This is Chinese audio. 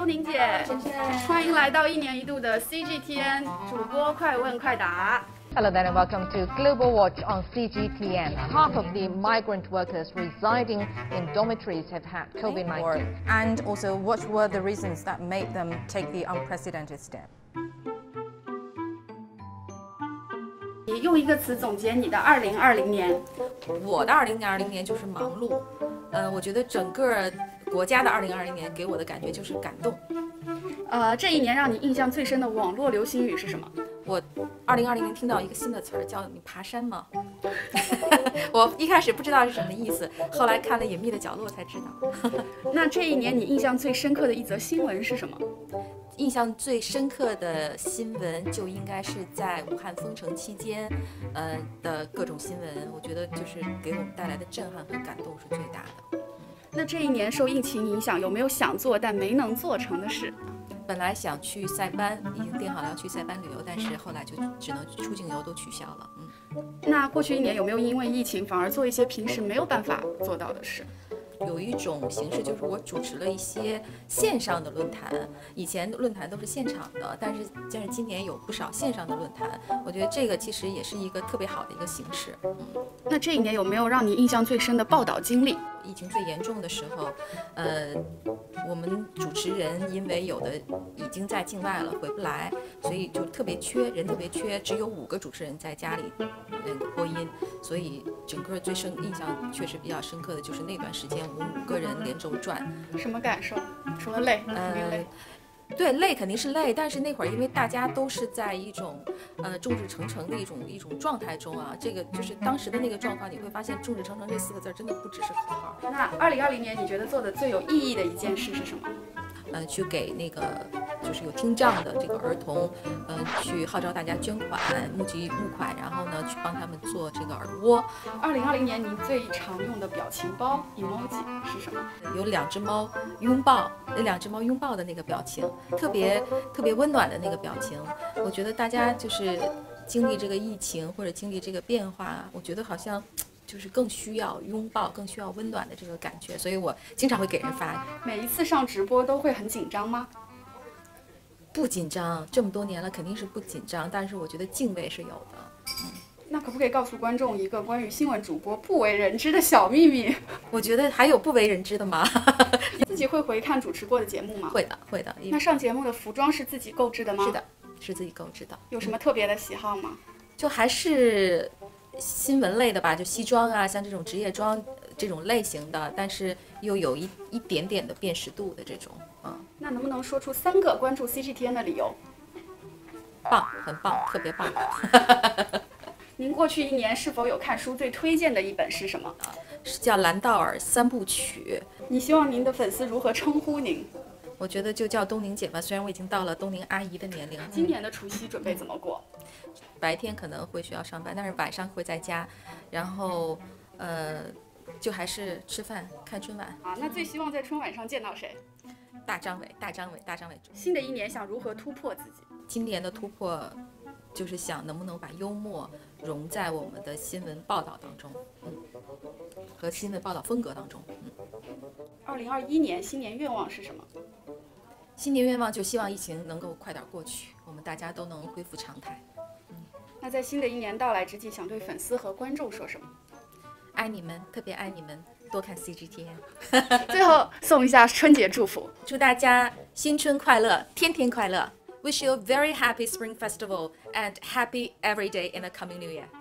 东宁姐，欢迎来到1年1度的 CGTN 主播快问快答。 Hello there and welcome to Global Watch on CGTN. Half of the migrant workers residing in dormitories have had COVID-19. And also, what were the reasons that made them take the unprecedented step? 你用一个词总结你的2020年。 我的2020年就是忙碌。我觉得整个国家的2020年给我的感觉就是感动。 这一年让你印象最深的网络流行语是什么？ 我2020年听到一个新的词儿，叫你爬山吗？我一开始不知道是什么意思，后来看了《隐秘的角落》才知道。 那这一年你印象最深刻的一则新闻是什么？ 印象最深刻的新闻就应该是在武汉封城期间，的各种新闻，我觉得就是给我们带来的震撼和感动是最大的。 那这一年受疫情影响，有没有想做但没能做成的事？ 本来想去塞班，已经定好了要去塞班旅游，但是后来就只能出境游都取消了。 那过去1年有没有因为疫情反而做一些平时没有办法做到的事？ 有一种形式就是我主持了一些线上的论坛，以前论坛都是现场的，但是今年有不少线上的论坛，我觉得这个其实也是一个特别好的一个形式。 那这一年有没有让你印象最深的报道经历？ 疫情最严重的时候，我们主持人因为有的已经在境外了回不来，所以就特别缺人，特别缺，只有5个主持人在家里播音，所以整个最印象确实比较深刻的就是那段时间我们5个人连轴转。 什么感受？除了累，肯定累。 对，累肯定是累，但是那会儿因为大家都是在一种众志成城的一种状态中啊，这个就是当时的那个状况，你会发现众志成城这4个字真的不只是口号。 那2020年你觉得做的最有意义的一件事是什么？ 去给那个就是有听障的这个儿童，去号召大家捐款，募款，然后呢去帮他们做这个耳蜗。 2020年您最常用的表情包 emoji 是什么？ 有2只猫拥抱，那2只猫拥抱的那个表情，特别温暖的那个表情。我觉得大家就是经历这个疫情或者经历这个变化，我觉得好像就是更需要拥抱，更需要温暖的这个感觉，所以我经常会给人发。 每一次上直播都会很紧张吗？ 不紧张，这么多年了肯定是不紧张，但是我觉得敬畏是有的。 那可不可以告诉观众一个关于新闻主播不为人知的小秘密？ 我觉得还有不为人知的吗？ 自己会回看主持过的节目吗？ 会的。 那上节目的服装是自己购置的吗？ 是的，是自己购置的。 有什么特别的喜好吗？ 就还是新闻类的吧，就西装啊，像这种职业装这种类型的，但是又有一点点的辨识度的这种。 那能不能说出3个关注 CGTN 的理由？ 棒，很棒，特别棒。 您过去1年是否有看书最推荐的一本是什么？ 是叫兰道尔3部曲。 你希望您的粉丝如何称呼您？ 我觉得就叫东宁姐吧，虽然我已经到了东宁阿姨的年龄。 今年的除夕准备怎么过？ 白天可能会需要上班，但是晚上会在家，然后就还是吃饭看春晚。 那最希望在春晚上见到谁？ 大张伟。 新的1年想如何突破自己？ 今年的突破就是想能不能把幽默融在我们的新闻报道当中，和新闻报道风格当中。 2021年新年愿望是什么？ 新年愿望就希望疫情能够快点过去，我们大家都能恢复常态。 那在新的1年到来之际，想对粉丝和观众说什么？ 爱你们，特别爱你们，多看 CGTN。 最后送一下春节祝福， 祝大家新春快乐，天天快乐。Wish you a very happy Spring Festival and happy every day in the coming New Year.